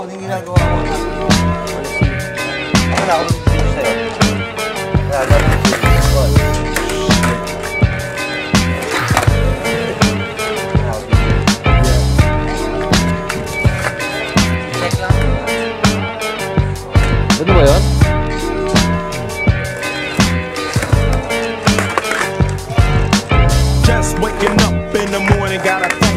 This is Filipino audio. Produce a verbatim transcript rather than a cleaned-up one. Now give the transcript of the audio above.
ano yung ginagawa ko? Ako na ako mag-isip sa'yo. Kaya gano'n yung isip ko. Check lang. Ano ba yun? Just waking up in the morning, gotta